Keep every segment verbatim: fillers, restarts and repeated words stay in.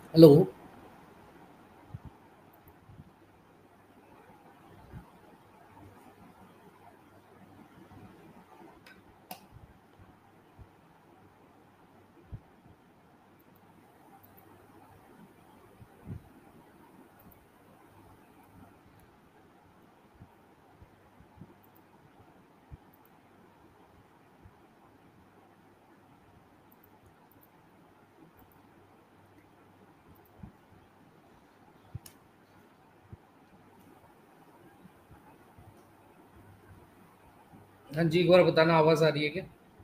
Hello. हाँ जी, एक बार बताना, आवाज़ आ रही है क्या?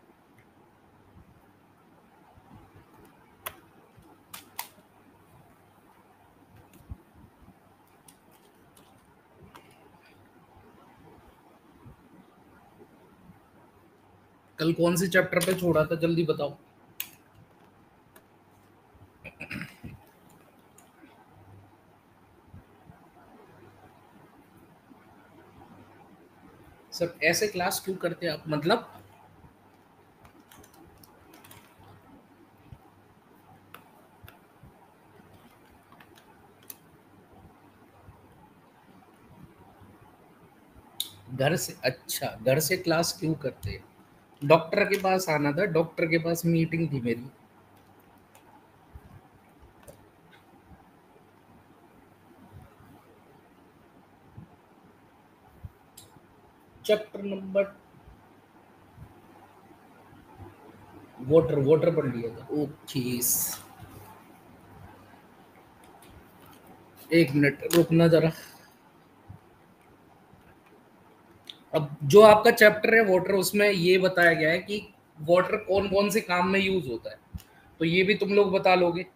कल कौन से चैप्टर पे छोड़ा था, जल्दी बताओ। सर ऐसे क्लास क्यों करते हैं आप, मतलब? घर से? अच्छा, घर से क्लास क्यों करते हैं? डॉक्टर के पास आना था, डॉक्टर के पास मीटिंग थी मेरी। चैप्टर नंबर वाटर वाटर पढ़ लिया था, ओके। एक मिनट रुकना जरा। अब जो आपका चैप्टर है वाटर, उसमें ये बताया गया है कि वाटर कौन कौन से काम में यूज होता है, तो ये भी तुम लोग बता लोगे।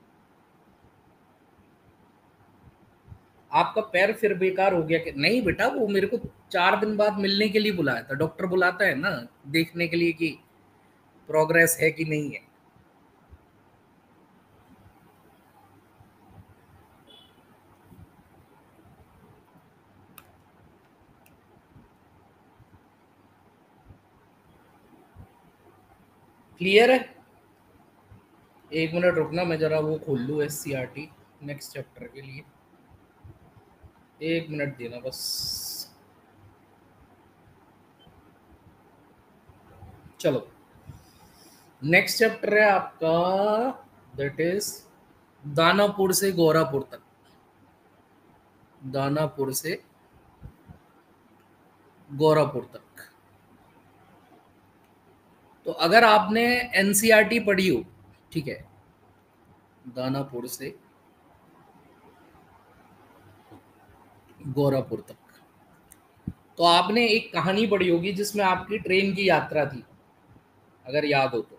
आपका पैर फिर बेकार हो गया कि नहीं बेटा? वो मेरे को चार दिन बाद मिलने के लिए बुलाया था, डॉक्टर बुलाता है ना, देखने के लिए कि प्रोग्रेस है कि नहीं है। क्लियर है? एक मिनट रुकना, मैं जरा वो खोल लूँ S C R T next chapter के लिए। एक मिनट देना बस। चलो, नेक्स्ट चैप्टर है आपका, दैट इज दानापुर से गोरापुर तक। दानापुर से गोरापुर तक। तो अगर आपने एन सी आर टी पढ़ी हो, ठीक है, दानापुर से गोरापुर तक, तो आपने एक कहानी पढ़ी होगी जिसमें आपकी ट्रेन की यात्रा थी, अगर याद हो तो।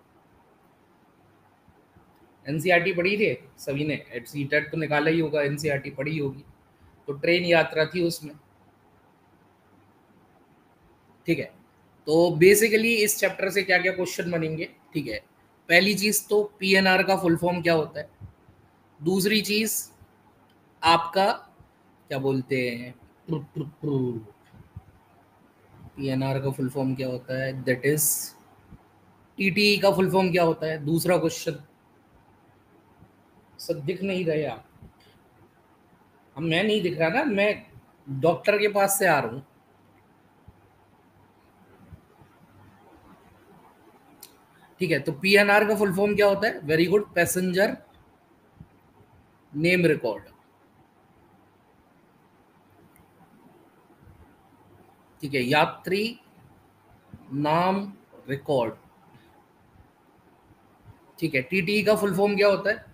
एन सी आर टी पढ़ी थी सभी ने? एट सी टेट तो निकाला ही होगा, एन सी आर टी पढ़ी होगी। तो ट्रेन यात्रा थी उसमें, ठीक है। तो बेसिकली इस चैप्टर से क्या क्या क्वेश्चन बनेंगे, ठीक है। पहली चीज तो पी एन आर का फुल फॉर्म क्या होता है। दूसरी चीज आपका क्या बोलते हैं, पी एन आर का फुल फॉर्म क्या होता है, that is T T E का फुल फॉर्म क्या होता है, दूसरा क्वेश्चन। सब दिख नहीं रहे आप? हम, मैं नहीं दिख रहा ना, मैं डॉक्टर के पास से आ रहा हूँ। ठीक है, तो पी एन आर का फुल फॉर्म क्या होता है? Very good, passenger name record. ठीक है, यात्री नाम रिकॉर्ड। ठीक है, टी टी ई का फुल फॉर्म क्या होता है?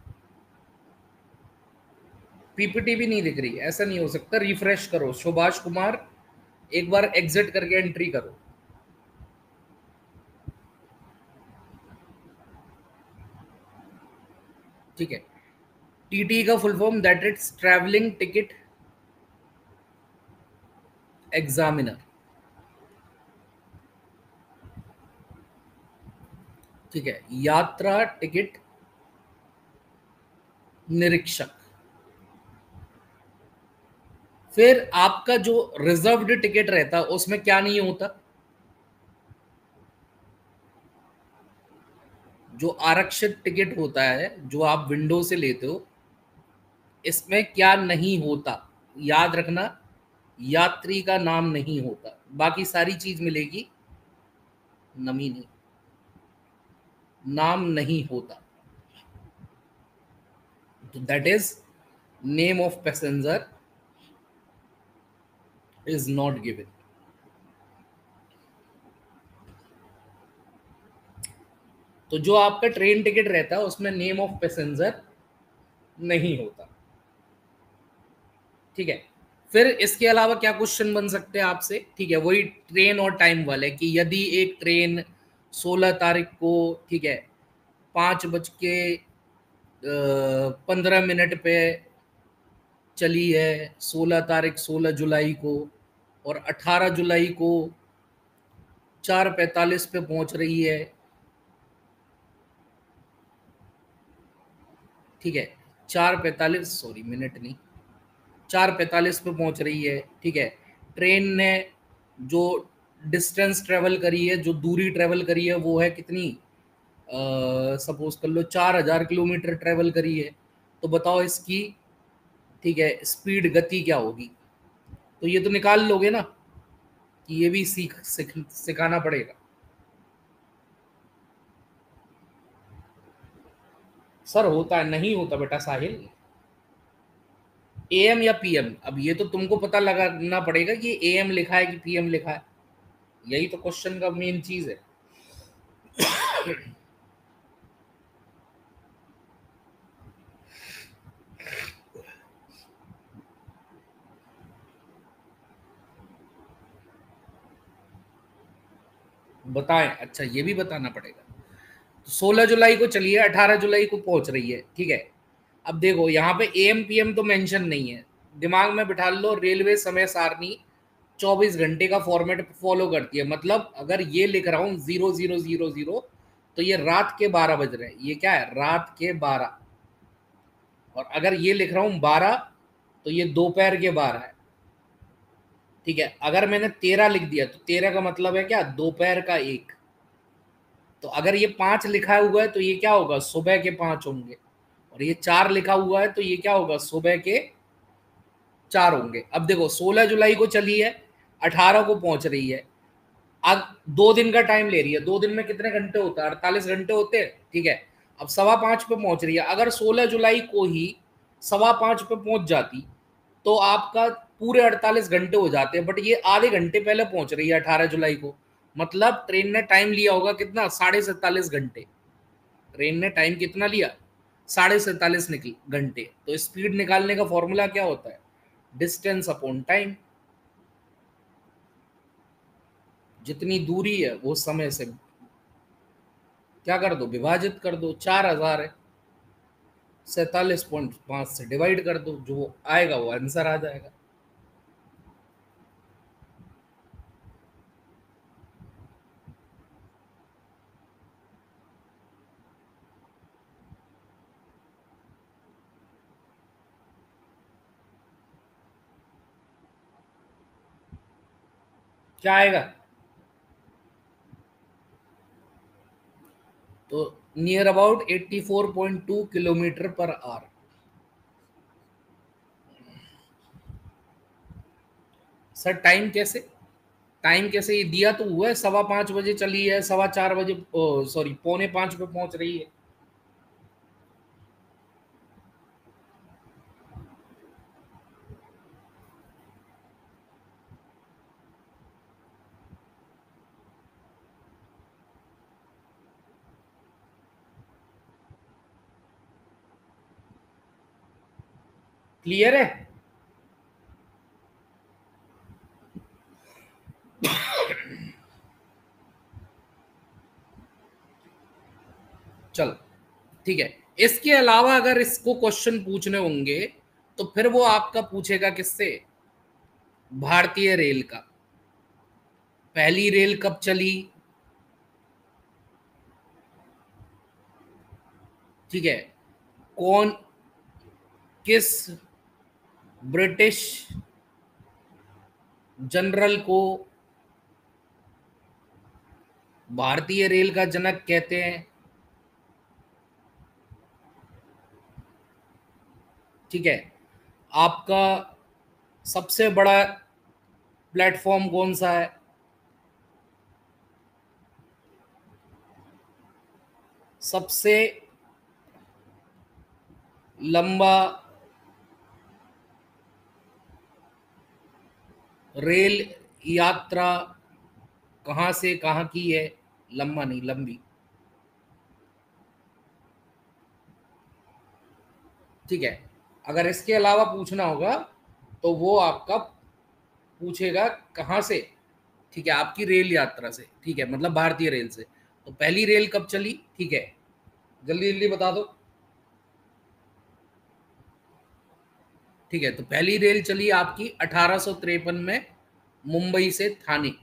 पी पी टी भी नहीं दिख रही, ऐसा नहीं हो सकता, रिफ्रेश करो सुभाष कुमार, एक बार एग्जिट करके एंट्री करो। ठीक है, टी टी ई का full form that is travelling ticket examiner. ठीक है, यात्रा टिकट निरीक्षक। फिर आपका जो रिजर्व्ड टिकट रहता है उसमें क्या नहीं होता? जो आरक्षित टिकट होता है, जो आप विंडो से लेते हो, इसमें क्या नहीं होता, याद रखना, यात्री का नाम नहीं होता, बाकी सारी चीज मिलेगी, नमी नहीं, नाम नहीं होता। तो that is name of passenger is not given. तो जो आपका ट्रेन टिकट रहता है उसमें नेम ऑफ पैसेंजर नहीं होता। ठीक है, फिर इसके अलावा क्या क्वेश्चन बन सकते हैं आपसे, ठीक है, वही ट्रेन और टाइम वाले, कि यदि एक ट्रेन सोलह तारीख को, ठीक है, पाँच बज के पंद्रह मिनट पे चली है, सोलह तारीख सोलह जुलाई को, और अठारह जुलाई को चार पैंतालीस पे पहुंच रही है, ठीक है, चार पैंतालीस, सॉरी मिनट नहीं, चार पैंतालीस पे पहुंच रही है, ठीक है, ट्रेन ने जो डिस्टेंस ट्रेवल करी है, जो दूरी ट्रेवल करी है, वो है कितनी, सपोज कर लो चार हजार किलोमीटर ट्रेवल करी है, तो बताओ इसकी, ठीक है, स्पीड गति क्या होगी। तो ये तो निकाल लोगे ना, कि ये भी सीख सिख सिखाना पड़ेगा। सर होता है, नहीं होता बेटा साहिल, एएम या पीएम, अब ये तो तुमको पता लगाना पड़ेगा कि एएम लिखा है कि पीएम लिखा है, यही तो क्वेश्चन का मेन चीज है। बताएं, अच्छा ये भी बताना पड़ेगा। तो सोलह जुलाई को चलिए, अठारह जुलाई को पहुंच रही है, ठीक है। अब देखो यहाँ पे एएम पीएम तो मेंशन नहीं है, दिमाग में बिठा लो, रेलवे समय सारणी चौबीस घंटे का फॉर्मेट फॉलो करती है, मतलब अगर ये लिख रहा हूँ जीरो जीरो जीरो जीरो, तो ये रात के बारह बज रहे हैं, ये क्या है, रात के बारह, और अगर ये लिख रहा हूँ बारह, तो ये दोपहर के बारह है, ठीक है। अगर मैंने तेरह लिख दिया तो तेरह का मतलब है क्या, दोपहर का एक। तो अगर ये पांच लिखा हुआ है तो ये क्या होगा, सुबह के पांच होंगे, और ये चार लिखा हुआ है तो ये क्या होगा, सुबह के चार होंगे। अब देखो सोलह जुलाई को चली है, अठारह को पहुंच रही है, अब दो दिन का टाइम ले रही है, दो दिन में कितने घंटे होते हैं, अड़तालीस घंटे होते हैं, ठीक है। अब सवा पांच पे पहुंच रही है, अगर सोलह जुलाई को ही सवा पांच पे पहुंच जाती तो आपका पूरे अड़तालीस घंटे हो जाते हैं, बट ये आधे घंटे पहले पहुंच रही है अठारह जुलाई को, मतलब ट्रेन ने टाइम लिया होगा कितना, साढ़े सैंतालीस घंटे। ट्रेन ने टाइम कितना लिया, साढ़े सैंतालीस घंटे। तो स्पीड निकालने का फॉर्मूला क्या होता है, डिस्टेंस अपॉन टाइम, जितनी दूरी है वो समय से क्या कर दो, विभाजित कर दो, चार हजार है, सैतालीस पॉइंट पांच से डिवाइड कर दो, जो आएगा वो आंसर आ जाएगा। क्या आएगा, तो near about eighty four point two kilometre per hour. Sir time कैसे, टाइम कैसे, ये दिया तो हुआ है, सवा पांच बजे चली है, सवा चार बजे, सॉरी पौने पांच पे पहुंच रही है। क्लियर है, चलो ठीक है। इसके अलावा अगर इसको क्वेश्चन पूछने होंगे तो फिर वो आपका पूछेगा किससे, भारतीय रेल का, पहली रेल कब चली, ठीक है, कौन, किस ब्रिटिश जनरल को भारतीय रेल का जनक कहते हैं, ठीक है। आपका सबसे बड़ा प्लेटफॉर्म कौन सा है? सबसे लंबा रेल यात्रा कहां से कहां की है? लंबा नहीं, लंबी। ठीक है, अगर इसके अलावा पूछना होगा तो वो आपका पूछेगा कहां से। ठीक है, आपकी रेल यात्रा से। ठीक है, मतलब भारतीय रेल से। तो पहली रेल कब चली? ठीक है, जल्दी जल्दी बता दो। ठीक है, तो पहली रेल चली आपकी अठारह सौ तिरपन में मुंबई से थाने।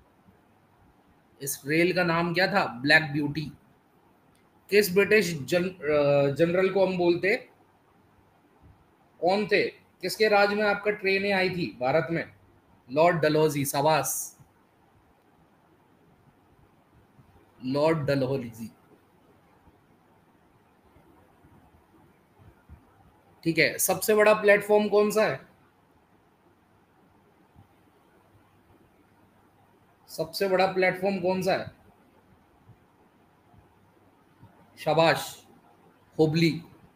इस रेल का नाम क्या था? Black beauty. किस ब्रिटिश जन, जनरल को हम बोलते? कौन थे? किसके राज में आपका ट्रेनें आई थी भारत में? Lord Dalhousie. शाबाश, लॉर्ड डलहौजी। ठीक है, सबसे बड़ा प्लेटफॉर्म कौन सा है? सबसे बड़ा प्लेटफॉर्म कौन सा है? शाबाश, हुबली।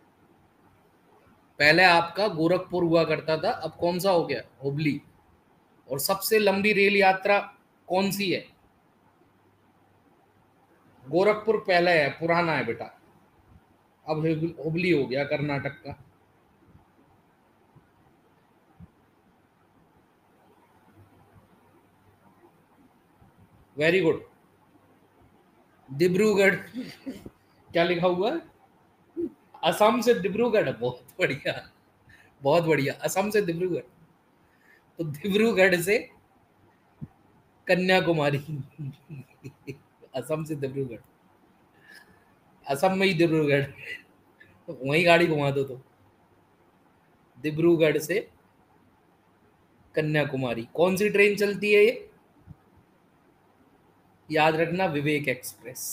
पहले आपका गोरखपुर हुआ करता था, अब कौन सा हो गया? हुबली। और सबसे लंबी रेल यात्रा कौन सी है? गोरखपुर पहले है, पुराना है बेटा। अब हुबली हो गया कर्नाटक का। Very good. डिब्रूगढ़। क्या लिखा हुआ है? असम से डिब्रूगढ़। बहुत बढ़िया, बहुत बढ़िया। असम से डिब्रूगढ़। तो डिब्रूगढ़ से कन्याकुमारी। असम से डिब्रूगढ़। असम में ही डिब्रूगढ़। तो वहीं गाड़ी घुमा दो तो। डिब्रूगढ़ से कन्याकुमारी कौन सी ट्रेन चलती है ये? याद रखना, विवेक एक्सप्रेस।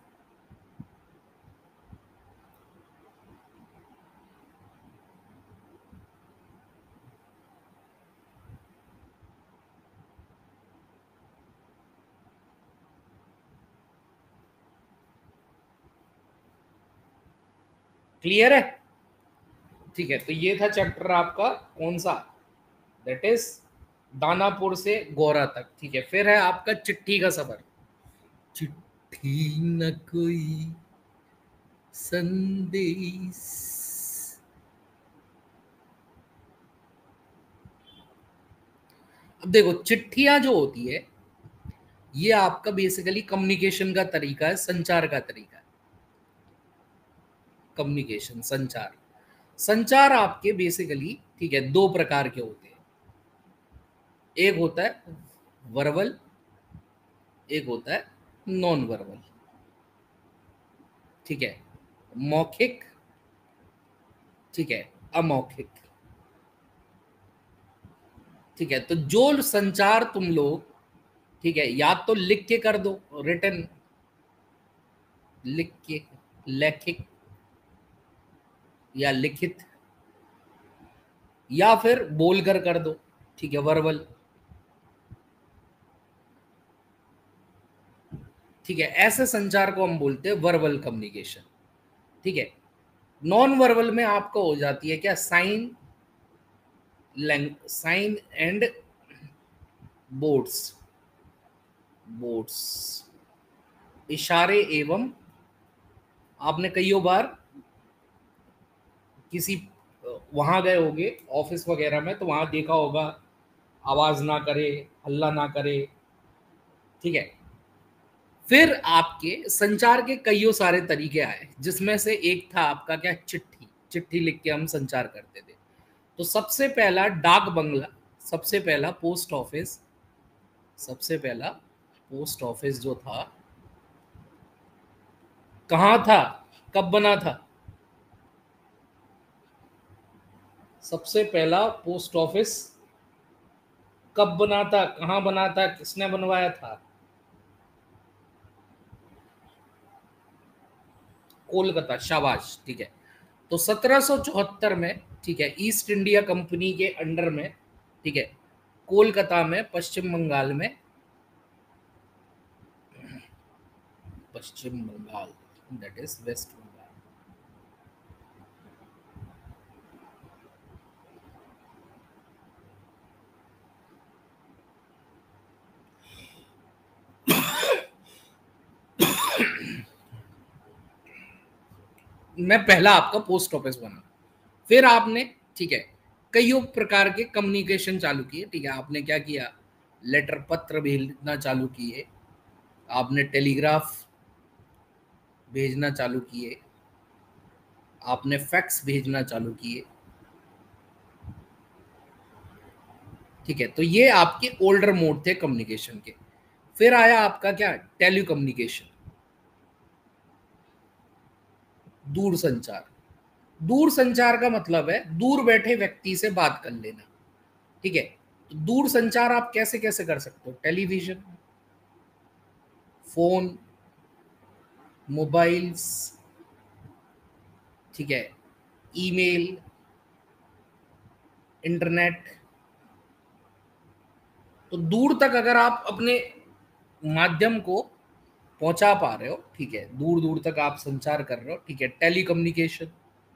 क्लियर है? ठीक है, तो ये था चैप्टर आपका कौन सा? दैट इज दानापुर से गोरा तक। ठीक है, फिर है आपका चिट्ठी का सफर। चिट्ठी न कोई संदेश। अब देखो, चिट्ठियां जो होती है ये आपका बेसिकली कम्युनिकेशन का तरीका है, संचार का तरीका है। कम्युनिकेशन, संचार। संचार आपके बेसिकली, ठीक है, दो प्रकार के होते हैं। एक होता है वर्बल, एक होता है नॉन वर्बल। ठीक है, मौखिक, ठीक है, अमौखिक। ठीक है, तो जो संचार तुम लोग, ठीक है, या तो लिख के कर दो, रिटन, लिख के, लेखिक या लिखित, या फिर बोलकर कर दो। ठीक है, वर्बल। ठीक है, ऐसे संचार को हम बोलते हैं वर्बल कम्युनिकेशन। ठीक है, नॉन वर्बल में आपको हो जाती है क्या? साइन लैंग साइन एंड बोर्ड्स। बोर्ड्स, इशारे एवं। आपने कईयों बार किसी वहां गए होगे ऑफिस वगैरह में, तो वहां देखा होगा आवाज ना करे, हल्ला ना करे। ठीक है, फिर आपके संचार के कईयों सारे तरीके आए, जिसमें से एक था आपका क्या? चिट्ठी। चिट्ठी लिख के हम संचार करते थे। तो सबसे पहला डाक बंगला, सबसे पहला पोस्ट ऑफिस, सबसे पहला पोस्ट ऑफिस जो था, कहाँ था? कब बना था? सबसे पहला पोस्ट ऑफिस कब बना था? कहाँ बना था? किसने बनवाया था? कोलकाता। शाबाश, ठीक है। तो सत्रह सौ चौहत्तर में, ठीक है, ईस्ट इंडिया कंपनी के अंडर में, ठीक है, कोलकाता में, पश्चिम बंगाल में, Paschim Bangal, that is West Bengal, में पहला आपका पोस्ट ऑफिस बना। फिर आपने, ठीक है, कई प्रकार के कम्युनिकेशन चालू किए, ठीक है, आपने क्या किया, लेटर पत्र भेजना चालू किए, आपने टेलीग्राफ भेजना चालू किए, आपने फैक्स भेजना चालू किए, ठीक है। तो ये आपके ओल्डर मोड थे कम्युनिकेशन के। फिर आया आपका क्या, टेलीकम्युनिकेशन, दूर संचार। दूर संचार का मतलब है दूर बैठे व्यक्ति से बात कर लेना, ठीक है। तो दूर संचार आप कैसे कैसे कर सकते हो, टेलीविजन, फोन, मोबाइल्स, ठीक है, ईमेल, इंटरनेट। तो दूर तक अगर आप अपने माध्यम को पहुंचा पा रहे हो, ठीक है, दूर दूर तक आप संचार कर रहे हो, ठीक है, telecommunication,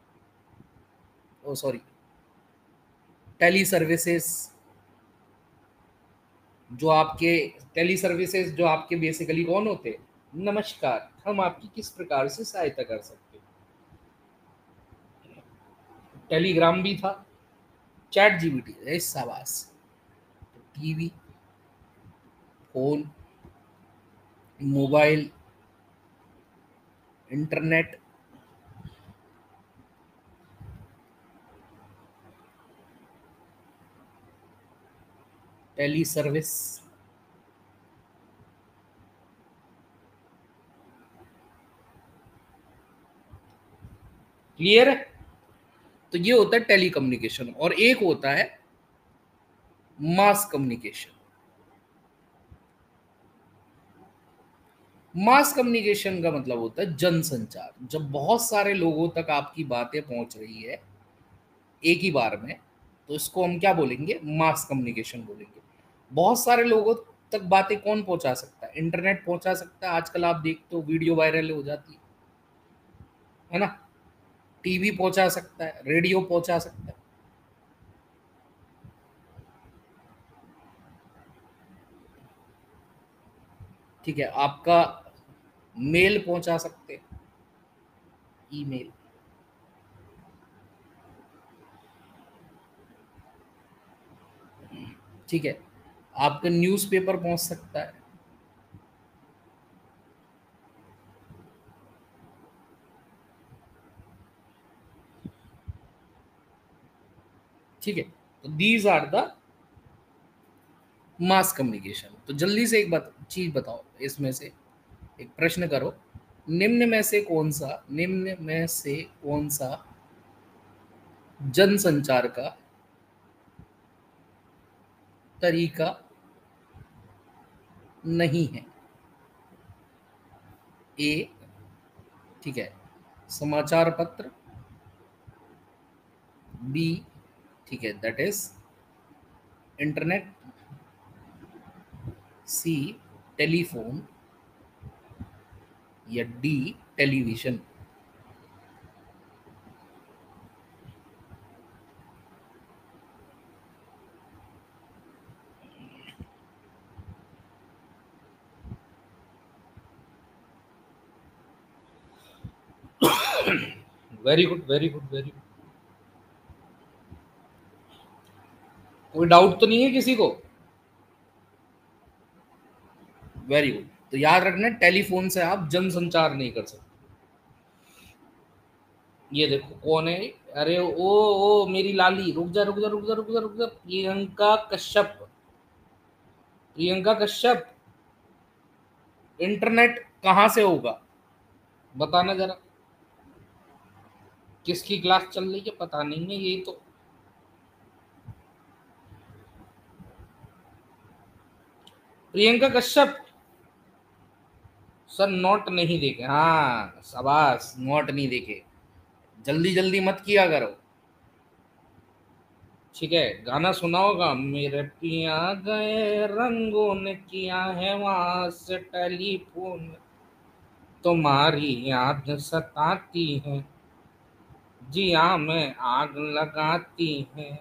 oh sorry, tele services, जो आपके टेली सर्विसेज जो आपके बेसिकली कौन होते हैं, नमस्कार, हम आपकी किस प्रकार से सहायता कर सकते हैं। टेलीग्राम भी था, चैट जीपीटी, शाबाश। तो TV, phone, mobile, internet, tele service, clear है। तो ये होता है टेलीकम्युनिकेशन, और एक होता है मास कम्युनिकेशन। मास कम्युनिकेशन का मतलब होता है जनसंचार, जब बहुत सारे लोगों तक आपकी बातें पहुंच रही है एक ही बार में, तो इसको हम क्या बोलेंगे, मास कम्युनिकेशन बोलेंगे। बहुत सारे लोगों तक बातें कौन पहुंचा सकता है, इंटरनेट पहुंचा सकता है। आजकल आप देखते हो वीडियो वायरल हो जाती है है ना। टीवी पहुंचा सकता है, रेडियो पहुंचा सकता है, ठीक है, आपका मेल पहुंचा सकते हैं, ईमेल, ठीक है, आपका न्यूज़पेपर पहुंच सकता है, ठीक है। तो these are the mass communication. तो जल्दी से एक बात चीज बताओ, इसमें से एक प्रश्न करो, निम्न में से कौन सा निम्न में से कौन सा जनसंचार का तरीका नहीं है। ए, ठीक है, समाचार पत्र, बी, ठीक है, that is internet, C, telephone, या D, television. Very good, very good, very good. कोई डाउट तो नहीं है किसी को? Very good. तो याद रखना, टेलीफोन से आप जनसंचार नहीं कर सकते। ये देखो कौन है, अरे ओ ओ मेरी लाली, रुक जा रुक जा रुक जा रुक जा रुक जा, प्रियंका कश्यप। प्रियंका कश्यप, इंटरनेट कहाँ से होगा बताना जरा। किसकी क्लास चल रही है पता नहीं है, यही तो। प्रियंका कश्यप, सर नोट नहीं देखे, हाँ शाबाश, नोट नहीं देखे। जल्दी जल्दी मत किया करो, ठीक है। गाना सुना होगा, मेरे पिया गए रंगों ने किया है वहां से टेलीफोन, तुम्हारी याद सताती है, जिया में आग लगाती है।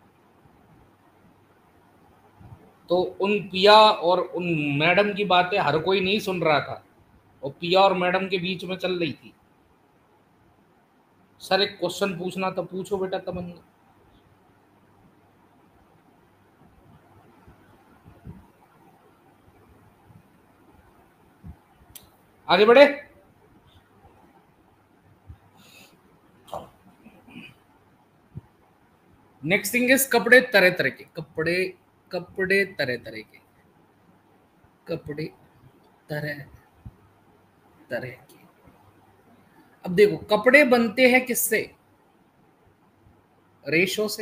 तो उन पिया और उन मैडम की बातें हर कोई नहीं सुन रहा था, और पिया और मैडम के बीच में चल रही थी। सर एक क्वेश्चन पूछना तो पूछो बेटा तमन्ना। आगे बढ़े। नेक्स्ट थिंग इज कपड़े तरह तरह के, कपड़े कपड़े तरह तरह के, कपड़े तरह तरह के। अब देखो कपड़े बनते हैं किससे, रेशो से।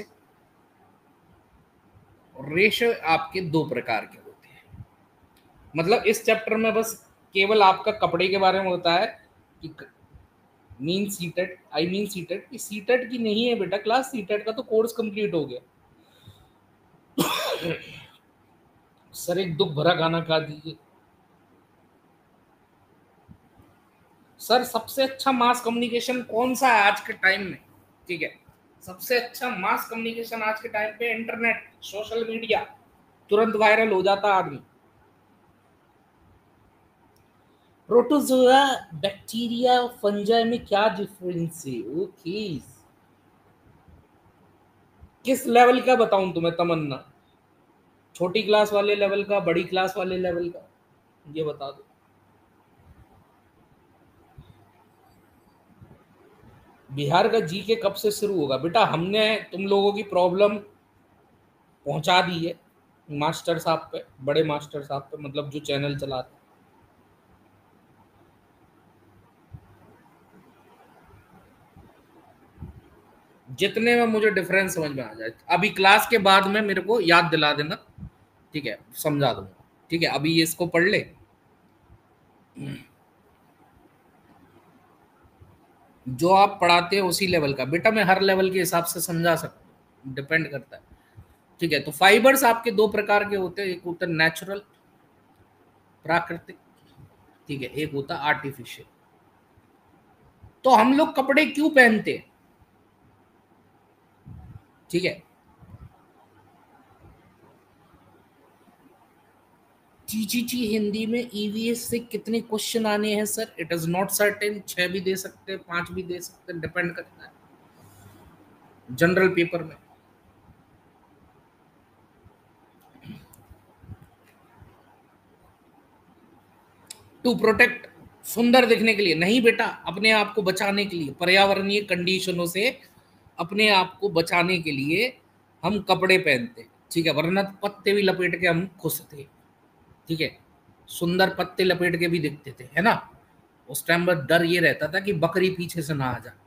रेशो आपके दो प्रकार के होते हैं, मतलब इस चैप्टर में बस केवल आपका कपड़े के बारे में होता है कि mean CTET, I mean CTET की सीटेड की नहीं है बेटा क्लास, सीटेड का तो कोर्स कंप्लीट हो गया। सर एक दुख भरा गाना गा दीजिए। सर सबसे अच्छा मास कम्युनिकेशन कौन सा है आज के टाइम में, ठीक है। सबसे अच्छा मास कम्युनिकेशन आज के टाइम पे इंटरनेट, सोशल मीडिया, तुरंत वायरल हो जाता आदमी। प्रोटोजोआ, बैक्टीरिया, फंजाई में क्या डिफरेंस है? ओके, किस लेवल का बताऊं तुम्हें तमन्ना, छोटी क्लास वाले लेवल का, बड़ी क्लास वाले लेवल का, ये बता दो। बिहार का जी के कब से शुरू होगा बेटा, हमने तुम लोगों की प्रॉब्लम पहुंचा दी है मास्टर साहब पे, बड़े मास्टर साहब पे, मतलब जो चैनल चलाते हैं। जितने में मुझे डिफरेंस समझ में आ जाए, अभी क्लास के बाद में मेरे को याद दिला देना, ठीक है, समझा दूंगा, ठीक है। अभी ये इसको पढ़ ले। जो आप पढ़ाते हैं उसी लेवल का बेटा, मैं हर लेवल के हिसाब से समझा सकता हूँ, डिपेंड करता है, ठीक है। तो फाइबर्स आपके दो प्रकार के होते हैं, एक होता है नेचुरल, प्राकृतिक, ठीक है, एक होता है आर्टिफिशियल। तो हम लोग कपड़े क्यों पहनते हैं, ठीक है। टीजीटी हिंदी में ईवीएस से कितने क्वेश्चन आने हैं sir, it is not certain, छह भी दे सकते हैं, पांच भी दे सकते हैं, डिपेंड करता है जनरल पेपर में। टू प्रोटेक्ट, सुंदर दिखने के लिए नहीं बेटा, अपने आप को बचाने के लिए, पर्यावरणीय कंडीशनों से अपने आप को बचाने के लिए हम कपड़े पहनते, ठीक है। वरना पत्ते भी लपेट के हम खुश थे, ठीक है। सुंदर पत्ते लपेट के भी दिखते थे, है ना। उस टाइम पर डर ये रहता था कि बकरी पीछे से ना आ जाए।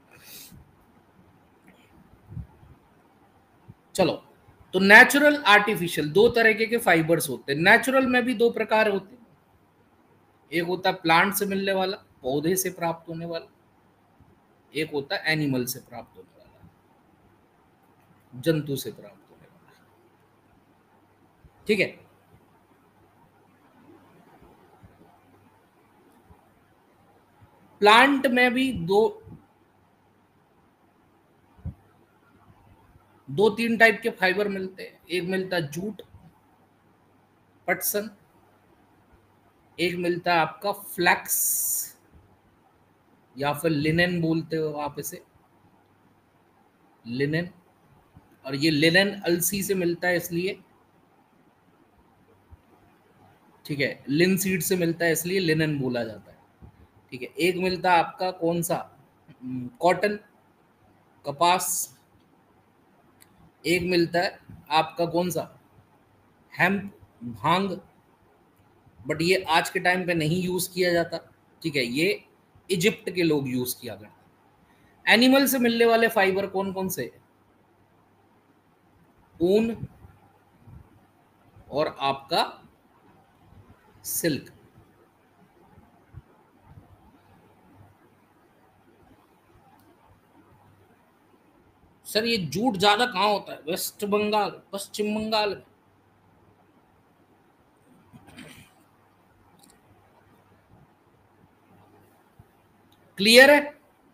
चलो, तो नेचुरल आर्टिफिशियल दो तरीके के फाइबर्स होते हैं। नेचुरल में भी दो प्रकार होते हैं, एक होता है प्लांट से मिलने वाला, पौधे से प्राप्त होने वाला, एक होता है एनिमल से प्राप्त होने वाला, जंतु से प्राप्त होने वाला, ठीक है। प्लांट में भी दो दो तीन टाइप के फाइबर मिलते हैं, एक मिलता है जूट, पटसन, एक मिलता है आपका फ्लैक्स, या फिर लिनेन बोलते हो आप इसे, लिनेन। और ये लिनेन अलसी से मिलता है इसलिए, ठीक है, लिन सीड से मिलता है इसलिए लिनेन बोला जाता है, ठीक है। एक मिलता है आपका कौन सा, कॉटन, कपास। एक मिलता है आपका कौन सा, हेम्प, भांग। बट ये आज के टाइम पे नहीं यूज किया जाता, ठीक है, ये इजिप्ट के लोग यूज किया करते। एनिमल से मिलने वाले फाइबर कौन कौन से, ऊन और आपका सिल्क। सर ये जूट ज्यादा कहाँ होता है? वेस्ट बंगाल, पश्चिम बंगाल में। क्लियर है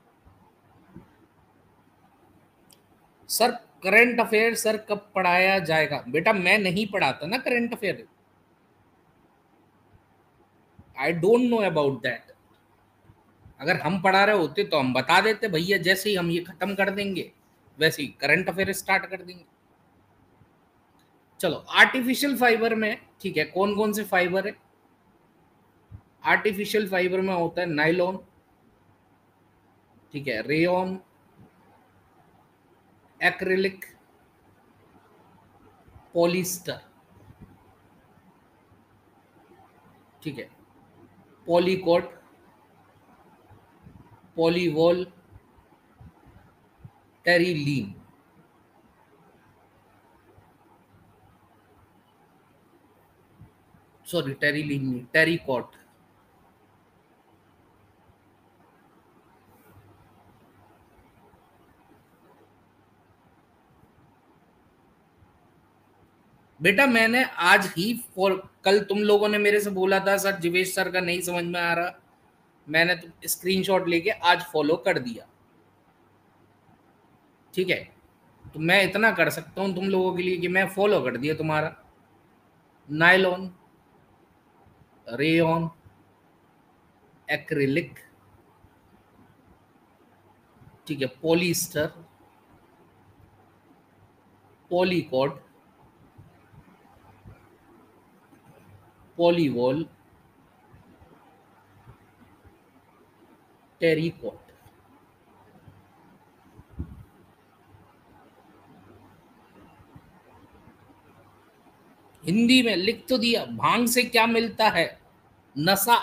सर? करंट अफेयर सर कब पढ़ाया जाएगा? बेटा मैं नहीं पढ़ाता ना current affair, I don't know about that. अगर हम पढ़ा रहे होते तो हम बता देते भैया, जैसे ही हम ये खत्म कर देंगे वैसे ही करंट अफेयर स्टार्ट कर देंगे। चलो आर्टिफिशियल फाइबर में, ठीक है, कौन कौन से फाइबर है? आर्टिफिशियल फाइबर में होता है नाइलॉन, ठीक है, रेयन, एक्रिलिक, पॉलिस्टर, ठीक है, polycot, polywool, terylene. Sorry terylene नहीं, टेरिकॉट। बेटा मैंने आज ही फॉल, कल तुम लोगों ने मेरे से बोला था सर जीवेश सर का नहीं समझ में आ रहा, मैंने तो स्क्रीनशॉट लेके आज फॉलो कर दिया, ठीक है। तो मैं इतना कर सकता हूं तुम लोगों के लिए कि मैं फॉलो कर दिया तुम्हारा। नायलॉन, रेयन, एक्रिलिक, ठीक है, polyester, polycot, polywool, terrycot. Hindi में लिख तो दिया। भांग से क्या मिलता है? नशा।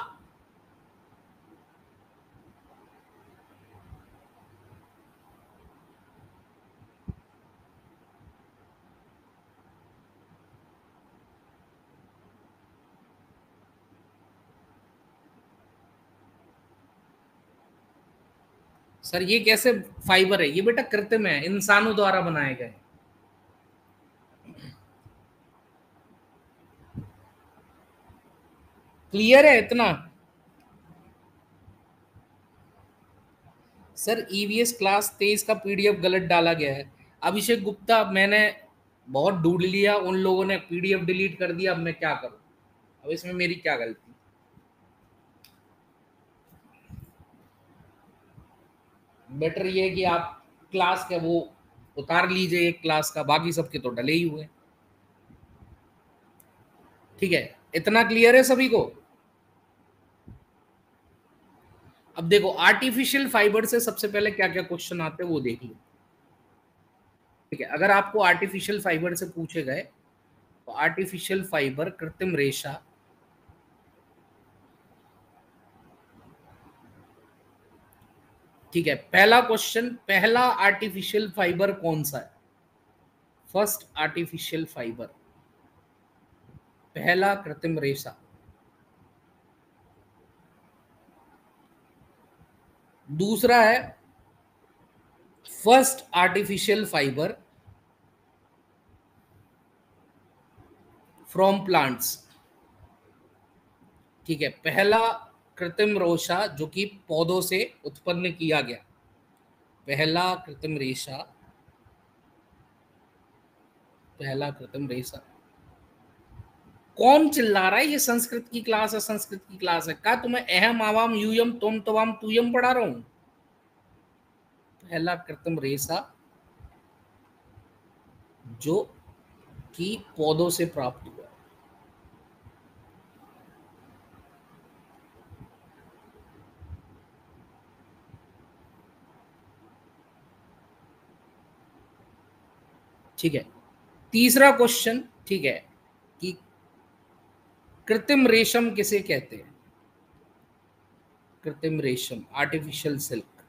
सर ये कैसे फाइबर है? ये बेटा कृत्रिम है, इंसानों द्वारा बनाए गए। क्लियर है इतना? सर ईवीएस क्लास तेईस का पीडीएफ गलत डाला गया है। अभिषेक गुप्ता, मैंने बहुत ढूंढ लिया, उन लोगों ने पीडीएफ डिलीट कर दिया, अब मैं क्या करूं? अब इसमें मेरी क्या गलती? बेटर ये है कि आप क्लास का वो उतार लीजिए, एक क्लास का, बाकी सबके तो डले ही हुए। ठीक है, इतना क्लियर है सभी को? अब देखो आर्टिफिशियल फाइबर से सबसे पहले क्या क्या क्वेश्चन आते हैं वो देख लो। ठीक है, अगर आपको आर्टिफिशियल फाइबर से पूछे गए तो आर्टिफिशियल फाइबर, कृत्रिम रेशा, ठीक है, पहला क्वेश्चन, पहला आर्टिफिशियल फाइबर कौन सा है? फर्स्ट आर्टिफिशियल फाइबर, पहला कृत्रिम रेशा। दूसरा है first artificial fibre from plants, ठीक है, पहला कृत्रिम रेशा जो कि पौधों से उत्पन्न किया गया, पहला कृत्रिम रेशा, पहला कृत्रिम रेशा। कौन चिल्ला रहा है? ये संस्कृत की क्लास है, संस्कृत की क्लास है का? तुम्हें अहम आवाम यूयम तुम तवाम तुयम पढ़ा रहा हूं? पहला कृत्रिम रेशा जो कि पौधों से प्राप्त हुआ, ठीक है। तीसरा क्वेश्चन, ठीक है, कि कृत्रिम रेशम किसे कहते हैं? कृत्रिम रेशम, आर्टिफिशियल सिल्क।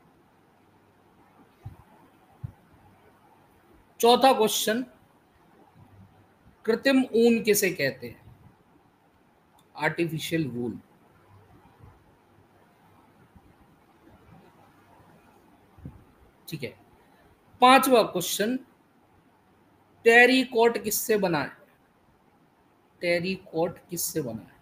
चौथा क्वेश्चन, कृत्रिम ऊन किसे कहते हैं? Artificial wool. ठीक है, पांचवा क्वेश्चन, टेरिकॉट किससे बना है? टेरिकॉट किससे बना है?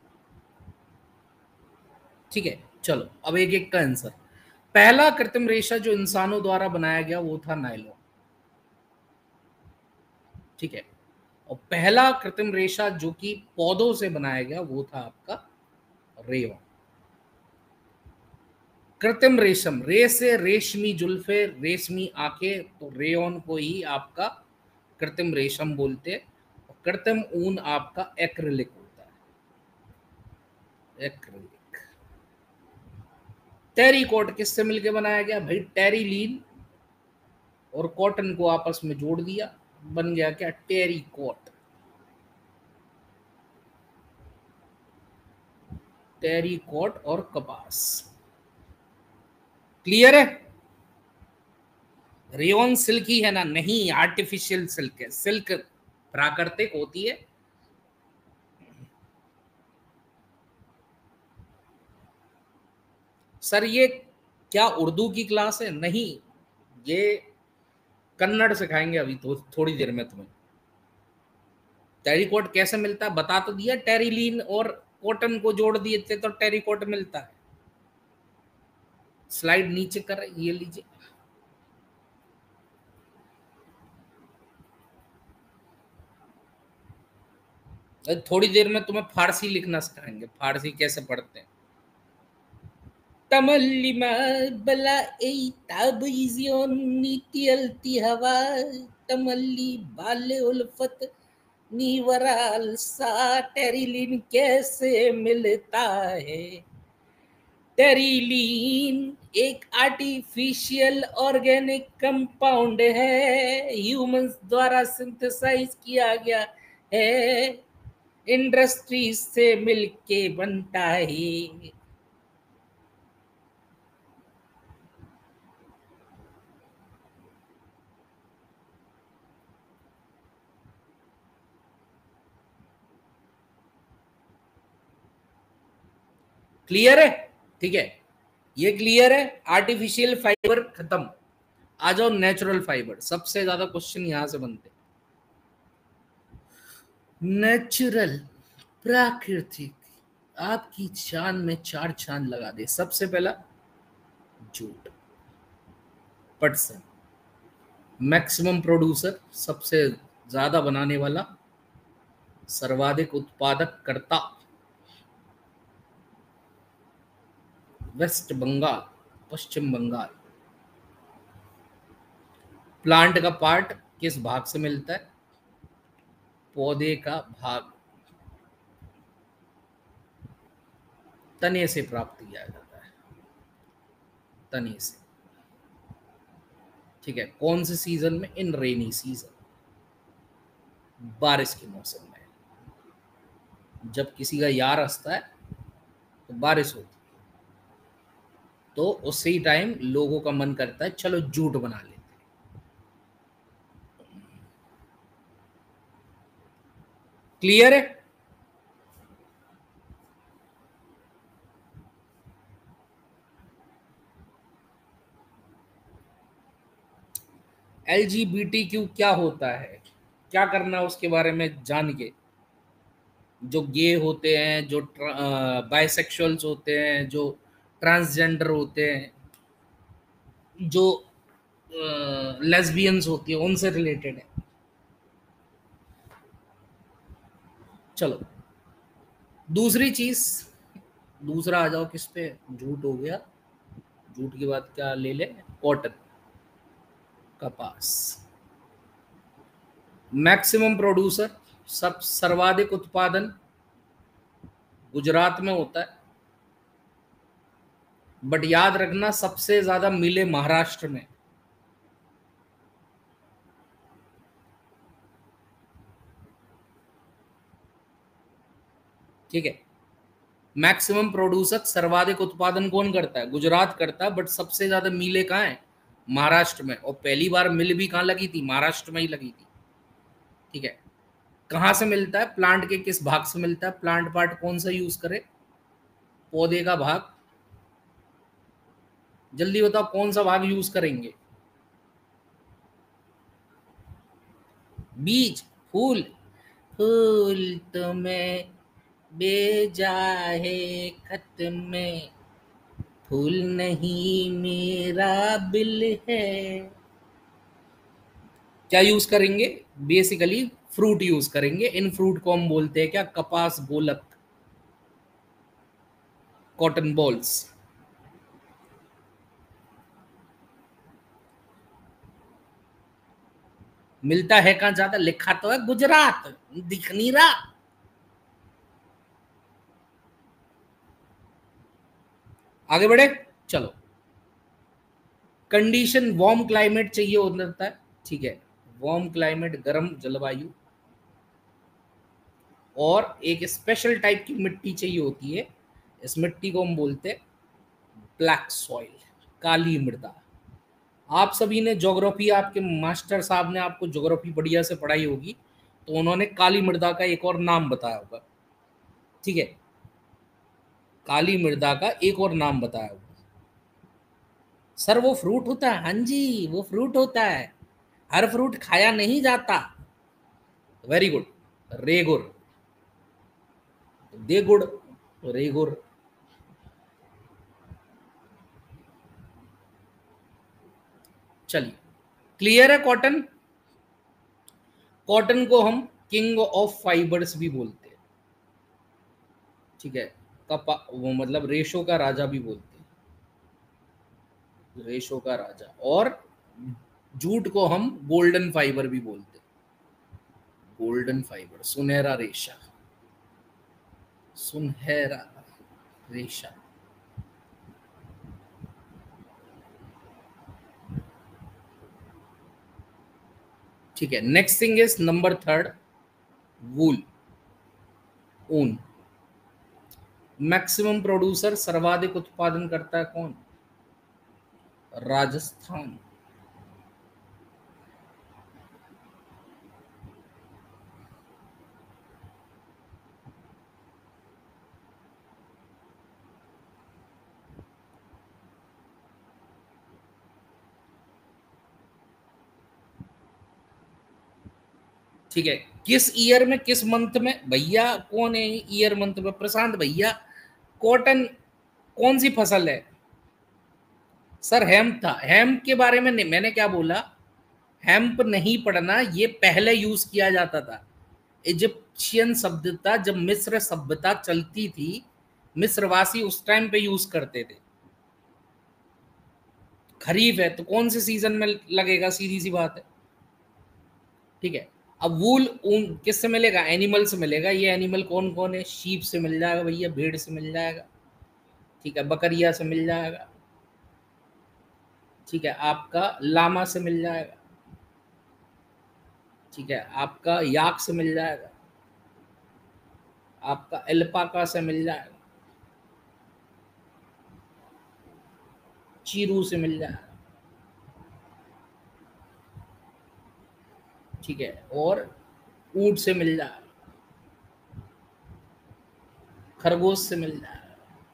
ठीक है, चलो अब एक एक का आंसर। पहला कृत्रिम रेशा जो इंसानों द्वारा बनाया गया वो था नायलॉन। ठीक है, और पहला कृत्रिम रेशा जो कि पौधों से बनाया गया वो था आपका रेयॉन। कृत्रिम रेशम, रे से रेशमी जुल्फे, रेशमी आंखें, तो रेयॉन को ही आपका कृत्रिम रेशम बोलते हैं। और कृत्रिम ऊन आपका एक्रिलिक होता है, एक्रिलिक। टेरिकॉट किससे मिलकर बनाया गया भाई? टेरिलीन और कॉटन को आपस में जोड़ दिया, बन गया क्या? टेरिकॉट। टेरिकॉट और कपास। क्लियर है? रेयॉन सिल्क ही है ना? नहीं, आर्टिफिशियल सिल्क है। सिल्क प्राकृतिक होती है। सर ये क्या उर्दू की क्लास है? नहीं, ये कन्नड़ सिखाएंगे अभी तो थोड़ी देर में तुम्हें। टेरिकॉट कैसे मिलता है बता तो दिया, टेरिलीन और कॉटन को जोड़ दिए थे तो टेरिकॉट मिलता है। स्लाइड नीचे कर, ये लीजिए। थोड़ी देर में तुम्हें फारसी लिखना सिखाएंगे, फारसी कैसे पढ़ते हैं। तमल्ली बला ए ताबीज़ियोन नीति अलती हवा, तमल्ली बाले उल्फत नीवराल सा, टेरिलीन कैसे मिलता है? टेरिलीन एक आर्टिफिशियल ऑर्गेनिक कंपाउंड है, ह्यूमंस द्वारा सिंथेसाइज किया गया है, इंडस्ट्री से मिलके बनता है। क्लियर है? ठीक है, ये क्लियर है। आर्टिफिशियल फाइबर खत्म, आ जाओ नेचुरल फाइबर। सबसे ज्यादा क्वेश्चन यहां से बनते। नेचुरल, प्राकृतिक, आपकी चांद में चार चांद लगा दे। सबसे पहला जूट, पटसन। मैक्सिमम प्रोड्यूसर, सबसे ज्यादा बनाने वाला। सर्वाधिक उत्पादक करता, West Bengal, Paschim Bangal. Plant का पार्ट किस भाग से मिलता है? पौधे का भाग, तने से प्राप्त किया जाता है, तने से। ठीक है, कौन से सीजन में? इन रेनी सीजन, बारिश के मौसम में। जब किसी का यार हंसता है तो बारिश होती है, तो उसी टाइम लोगों का मन करता है चलो जूट बना लेते हैं। क्लियर है? L G B T Q क्या होता है, क्या करना उसके बारे में जान के। जो गे होते हैं, जो बाइसेक्सुअल्स होते हैं, जो ट्रांसजेंडर होते हैं, जो लेस्बियंस होती है, उनसे रिलेटेड है। चलो दूसरी चीज, दूसरा आ जाओ किस पे? जूट हो गया। जूट के बाद क्या ले ले? कॉटन, कपास। मैक्सिमम प्रोड्यूसर, सब सर्वाधिक उत्पादन गुजरात में होता है, बट याद रखना सबसे ज्यादा मिले महाराष्ट्र में। ठीक है, मैक्सिमम प्रोड्यूसर, सर्वाधिक उत्पादन कौन करता है? गुजरात करता है, बट सबसे ज्यादा मिले कहाँ है? महाराष्ट्र में। और पहली बार मिल भी कहाँ लगी थी? महाराष्ट्र में ही लगी थी। ठीक है, कहाँ से मिलता है? प्लांट के किस भाग से मिलता है? प्लांट पार्ट कौन सा यूज करे? पौधे का भाग। जल्दी बताओ कौन सा भाग यूज करेंगे? बीज, फूल, फूल तुम्हें भेजा है खत में, फूल नहीं मेरा बिल है। क्या यूज करेंगे? बेसिकली फ्रूट यूज करेंगे। इन फ्रूट को हम बोलते हैं क्या? कपास, गोलक, कॉटन बॉल्स। मिलता है कहां ज्यादा? लिखा तो है गुजरात, दिख नहीं रहा। आगे बढ़े, चलो। कंडीशन वार्म क्लाइमेट चाहिए होता है, ठीक है। वार्म क्लाइमेट, गर्म जलवायु, और एक स्पेशल टाइप की मिट्टी चाहिए होती है। इस मिट्टी को हम बोलते हैं ब्लैक सॉइल, काली मृदा। आप सभी ने ज्योग्राफी, आपके मास्टर साहब ने आपको ज्योग्राफी बढ़िया से पढ़ाई होगी, तो उन्होंने काली मृदा का एक और नाम बताया होगा, ठीक है। काली मृदा का एक और नाम बताया होगा। सर वो फ्रूट होता है? हाँ जी, वो फ्रूट होता है। हर फ्रूट खाया नहीं जाता। Very good. रेगुर, दे गुड़, रेगुर। चलिए, क्लियर है कॉटन? कॉटन को हम किंग ऑफ फाइबर्स भी बोलते हैं, ठीक है। कपा वो मतलब रेशो का राजा भी बोलते हैं, रेशो का राजा। और जूट को हम गोल्डन फाइबर भी बोलते हैं, गोल्डन फाइबर, सुनहरा रेशा, सुनहरा रेशा। ठीक है, next thing is number third, wool, ऊन। मैक्सिमम प्रोड्यूसर, सर्वाधिक उत्पादन करता है कौन? राजस्थान। ठीक है, किस ईयर में, किस मंथ में भैया? कौन है ईयर मंथ में? प्रशांत भैया। कॉटन कौन सी फसल है? सर हेम्प था। हेम्प के बारे में नहीं, मैंने क्या बोला, हेम्प नहीं पढ़ना, ये पहले यूज किया जाता था। इजिप्शियन सभ्यता, जब मिस्र सभ्यता चलती थी, मिस्रवासी उस टाइम पे यूज करते थे। खरीफ है तो कौन से सीजन में लगेगा? सीधी सी बात है, ठीक है। अब वूल, ऊन किससे मिलेगा? एनिमल से मिलेगा। ये एनिमल कौन कौन है? शीप से मिल जाएगा भैया, भेड़ से मिल जाएगा, ठीक है, बकरिया से मिल जाएगा, ठीक है, आपका लामा से मिल जाएगा, ठीक है, आपका याक से मिल जाएगा, आपका एल्पाका से मिल जाएगा, चीरू से मिल जाएगा, ठीक है, और ऊंट से मिल जाएगा, खरगोश से मिल जाएगा,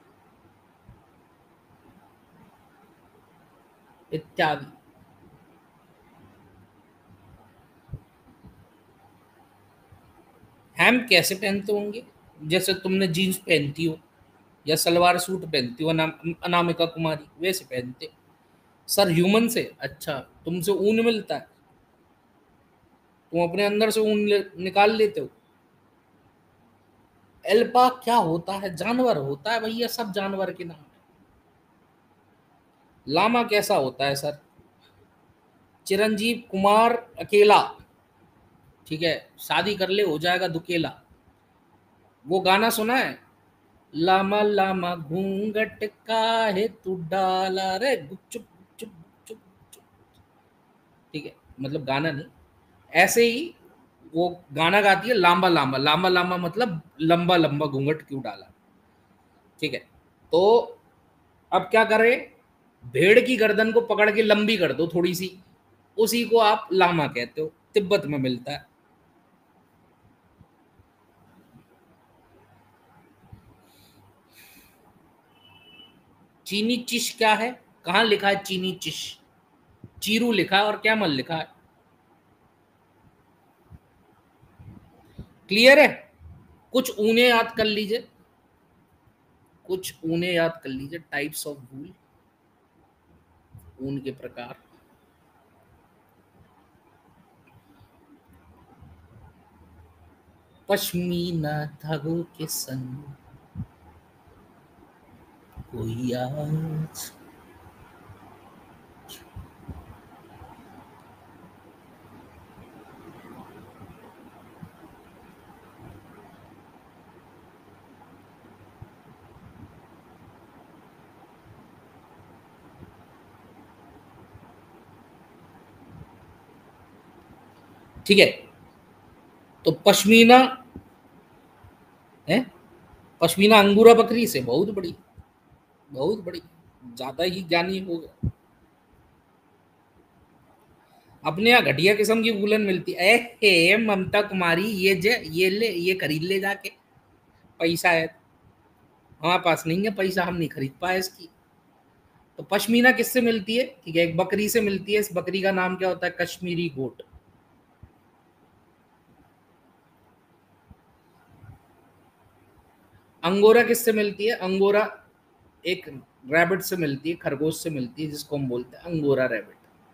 इत्यादि। हैम कैसे पहनते होंगे? जैसे तुमने जीन्स पहनती हो या सलवार सूट पहनती हो अनाम, अनामिका कुमारी, वैसे पहनते। सर ह्यूमन से? अच्छा, तुमसे ऊन मिलता है, तुम अपने अंदर से ऊन ले, निकाल लेते हो। एल्पा क्या होता है? जानवर होता है भैया, सब जानवर के नाम है। लामा कैसा होता है सर? चिरंजीव कुमार अकेला, ठीक है, शादी कर ले हो जाएगा दुकेला। वो गाना सुना है? लामा लामा घूंघट का है तू डाला रे गुपचुप चुप चुप चुप, ठीक है, मतलब गाना नहीं, ऐसे ही वो गाना गाती है, लांबा लांबा लांबा लांबा, मतलब लंबा लंबा घूंघट क्यों डाला, ठीक है। तो अब क्या करें? भेड़ की गर्दन को पकड़ के लंबी कर दो थोड़ी सी, उसी को आप लामा कहते हो, तिब्बत में मिलता है। चीनी चिश क्या है? कहाँ लिखा है चीनी चिश? चीरू लिखा है और क्या मल लिखा है? क्लियर है? कुछ ऊने याद कर लीजिए, कुछ ऊने याद कर लीजिए, टाइप्स ऑफ वूल, ऊन के प्रकार। पश्मीना धागों के संग कोई आज। ठीक है, तो पश्मीना है, पश्मीना अंगूरा बकरी से, बहुत बड़ी, बहुत बड़ी, ज्यादा ही ज्ञानी हो गया। अपने यहाँ घटिया किस्म की वूलन मिलती है। ए ममता कुमारी, ये जे ये ले, ये खरीद ले जाके, पैसा है, हमारे पास नहीं है पैसा, हम नहीं खरीद पाए इसकी। तो पश्मीना किससे मिलती है? ठीक है, एक बकरी से मिलती है। इस बकरी का नाम क्या होता है? कश्मीरी गोट। अंगोरा किससे मिलती है? अंगोरा एक रैबिट से मिलती है, खरगोश से मिलती है, जिसको हम बोलते हैं अंगोरा रैबिट।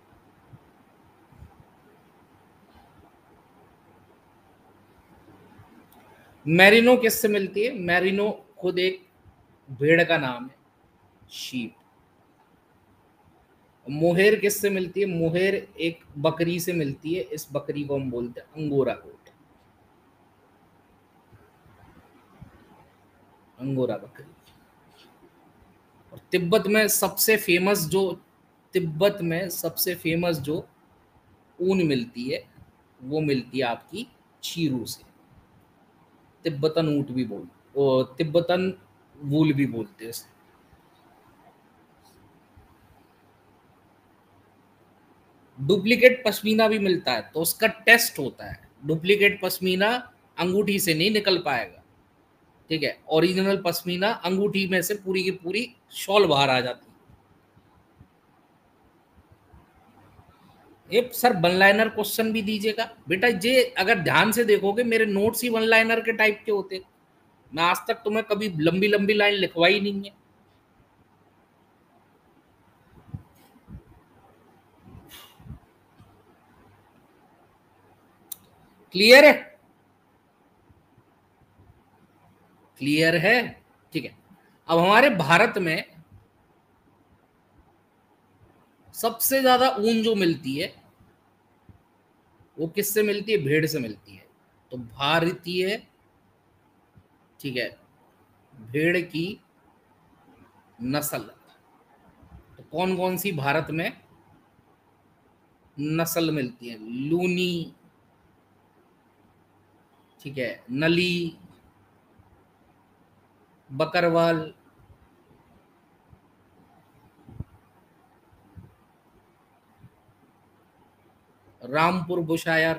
मैरिनो किससे मिलती है? मैरिनो खुद एक भेड़ का नाम है, शीप। मोहेर किससे मिलती है? मोहेर एक बकरी से मिलती है, इस बकरी को हम बोलते हैं अंगोरा गोट, अंगोरा बकरी। और तिब्बत में सबसे फेमस जो तिब्बत में सबसे फेमस जो ऊन मिलती है, वो मिलती है आपकी चीरू से। तिब्बतन ऊंट भी बोल, और तिब्बतन वूल भी बोलते हैं इसे। डुप्लीकेट पश्मीना भी मिलता है, तो उसका टेस्ट होता है। डुप्लीकेट पश्मीना अंगूठी से नहीं निकल पाएगा, ठीक है। ओरिजिनल पश्मीना अंगूठी में से पूरी की पूरी शॉल बाहर आ जाती है। ये सर वन लाइनर क्वेश्चन भी दीजिएगा बेटा। ये अगर ध्यान से देखोगे मेरे नोट्स ही वन लाइनर के टाइप के होते। मैं आज तक तुम्हें कभी लंबी लंबी लाइन लिखवाई नहीं है। क्लियर है? क्लियर है, ठीक है। अब हमारे भारत में सबसे ज्यादा ऊन जो मिलती है वो किससे मिलती है? भेड़ से मिलती है। तो भारतीय, ठीक है, भेड़ की नस्ल, तो कौन कौन सी भारत में नस्ल मिलती है? लूनी, ठीक है, नली, बकरवाल, रामपुर बुशायर,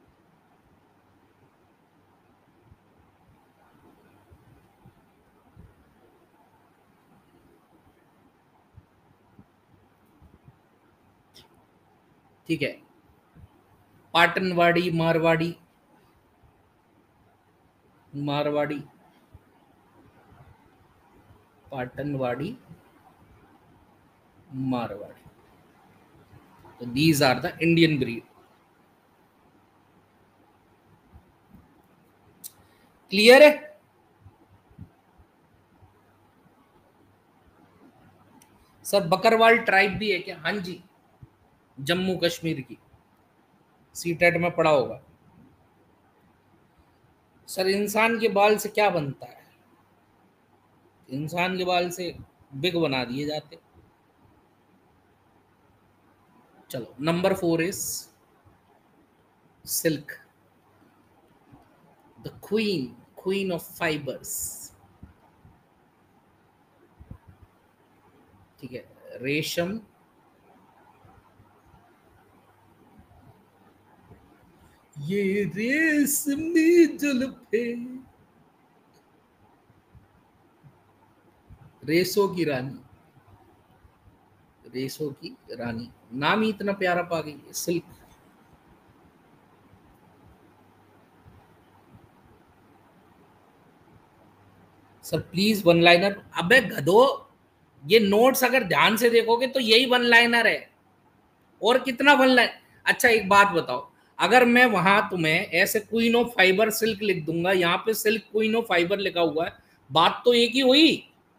ठीक है, पाटनवाड़ी, मारवाड़ी, मारवाड़ी, पाटनवाड़ी, मारवाड़ी। तो these are the Indian breed. Clear है? सर बकरवाल ट्राइब भी है क्या? हाँ जी, जम्मू कश्मीर की, सीटेट में पढ़ा होगा। सर इंसान के बाल से क्या बनता है? इंसान के बाल से बिग बना दिए जाते। चलो, number four is silk, the queen, queen of fibres, ठीक है। रेशम, ये रेशमी जुल्फे, रेसो की रानी, रेसो की रानी, नाम ही इतना प्यारा पा गई, silk. Sir please one liner. अबे गधो, ये नोट्स अगर ध्यान से देखोगे तो यही वन लाइनर है, और कितना वन लाइन। अच्छा एक बात बताओ, अगर मैं वहां तुम्हें ऐसे क्वीन ऑफ फाइबर सिल्क लिख दूंगा, यहाँ पे सिल्क क्वीन ऑफ फाइबर लिखा हुआ है, बात तो एक ही हुई।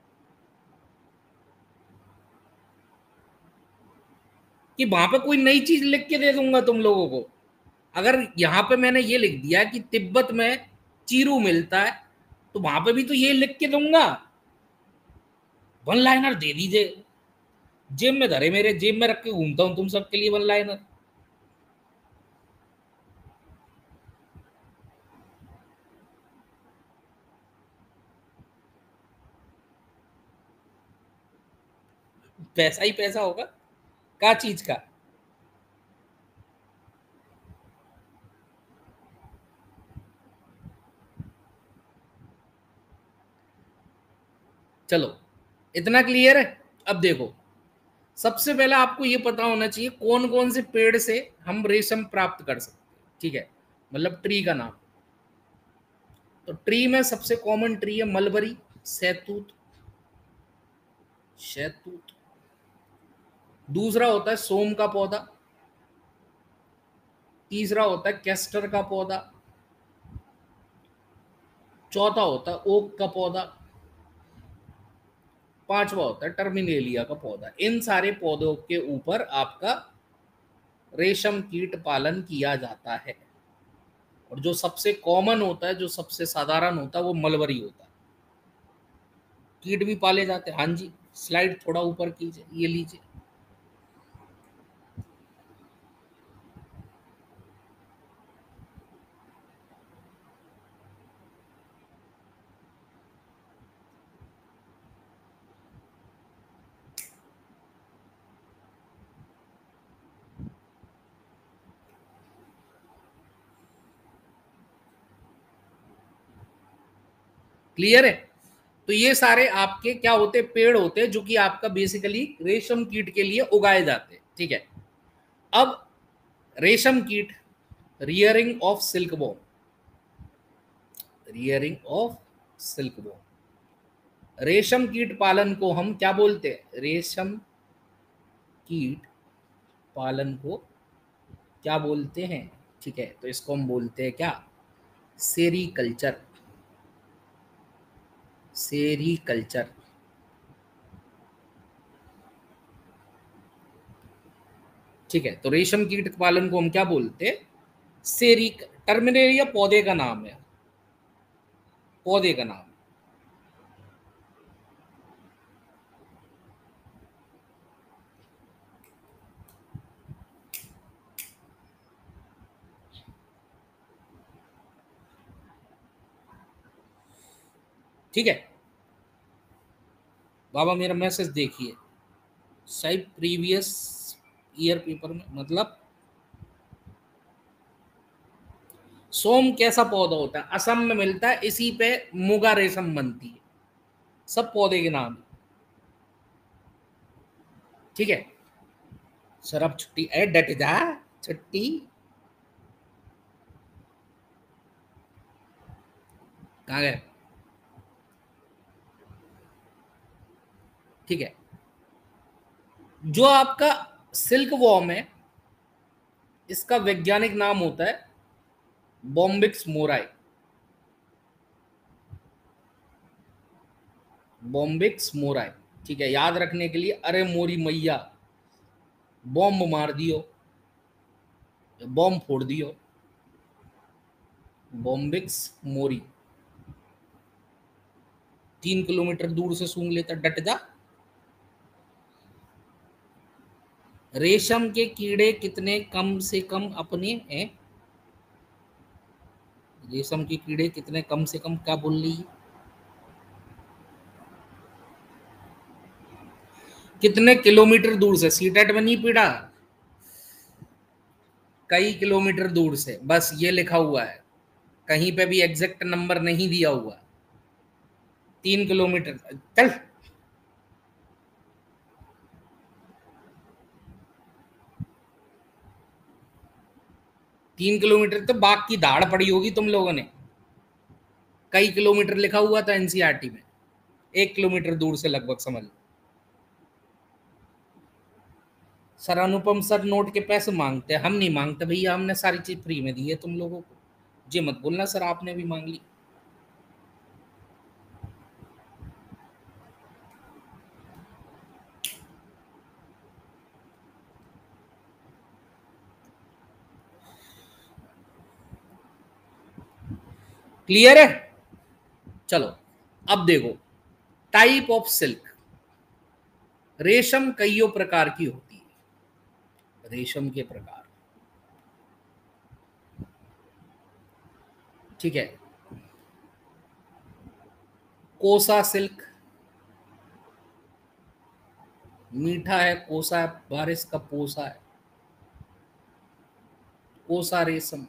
कि वहां पे कोई नई चीज लिख के दे दूंगा तुम लोगों को। अगर यहाँ पे मैंने ये लिख दिया कि तिब्बत में चीरू मिलता है, तो वहां पे भी तो ये लिख के दूंगा। वन लाइनर दे दीजिए, जेब में धरे मेरे, जेब में रख के घूमता हूं तुम सबके लिए वन लाइनर। पैसा ही पैसा होगा, क्या चीज का। चलो इतना क्लियर है। अब देखो, सबसे पहले आपको ये पता होना चाहिए कौन कौन से पेड़ से हम रेशम प्राप्त कर सकते हैं, ठीक है, मतलब ट्री का नाम। तो ट्री में सबसे कॉमन ट्री है मलबरी, सैतूत, शहतूत। दूसरा होता है सोम का पौधा। तीसरा होता है कैस्टर का पौधा। चौथा होता है ओक का पौधा। पांचवा होता है टर्मिनेलिया का पौधा। इन सारे पौधों के ऊपर आपका रेशम कीट पालन किया जाता है। और जो सबसे कॉमन होता है, जो सबसे साधारण होता है, वो मलबरी होता है। कीट भी पाले जाते हैं, हाँ जी। स्लाइड थोड़ा ऊपर कीजिए, ये लीजिए। क्लियर है। तो ये सारे आपके क्या होते हैं, पेड़ होते हैं, जो कि आपका बेसिकली रेशम कीट के लिए उगाए जाते हैं, ठीक है। अब रेशम कीट, rearing of silkworm, rearing of silkworm. रेशम कीट पालन को हम क्या बोलते हैं, रेशम कीट पालन को क्या बोलते हैं, ठीक है। तो इसको हम बोलते हैं क्या, सेरीकल्चर, सेरीकल्चर। ठीक है, तो रेशम कीट पालन को हम क्या बोलते हैं, सेरी। टर्मिनेरिया पौधे का नाम है, पौधे का नाम। ठीक है बाबा, मेरा मैसेज देखिए। शायद प्रीवियस ईयर पेपर में, मतलब सोम कैसा पौधा होता है, असम में मिलता है, इसी पे मुगा रेशम बनती है। सब पौधे के नाम, ठीक है। सर अब छुट्टी, ए डट जा, छुट्टी कहाँ गए। ठीक है, जो आपका सिल्क वॉर्म है, इसका वैज्ञानिक नाम होता है बॉम्बिक्स मोराई, बॉम्बिक्स मोराई। ठीक है, याद रखने के लिए, अरे मोरी मैया, बॉम्ब मार दियो, बॉम्ब फोड़ दियो, बॉम्बिक्स मोरी। तीन किलोमीटर दूर से सूंघ लेता, डट जा। रेशम के कीड़े कितने कम से कम अपने हैं, रेशम के कीड़े कितने कम से कम, क्या बोल रही है, कितने किलोमीटर दूर से, सीटेट में नहीं पीड़ा, कई किलोमीटर दूर से, बस ये लिखा हुआ है, कहीं पे भी एग्जैक्ट नंबर नहीं दिया हुआ। तीन किलोमीटर, चल। तीन किलोमीटर तो बाघ की दाढ़ पड़ी होगी तुम लोगों ने, कई किलोमीटर लिखा हुआ था एनसीईआरटी में। एक किलोमीटर दूर से लगभग समझ लो। सर अनुपम सर नोट के पैसे मांगते हैं, हम नहीं मांगते भैया, हमने सारी चीज फ्री में दी है तुम लोगों को। जी मत बोलना सर आपने भी मांग ली। क्लियर है? चलो अब देखो, टाइप ऑफ सिल्क। रेशम कईयों प्रकार की होती है, रेशम के प्रकार, ठीक है। कोसा सिल्क, मीठा है, कोसा है, बारिश का पोसा है, कोसा रेशम।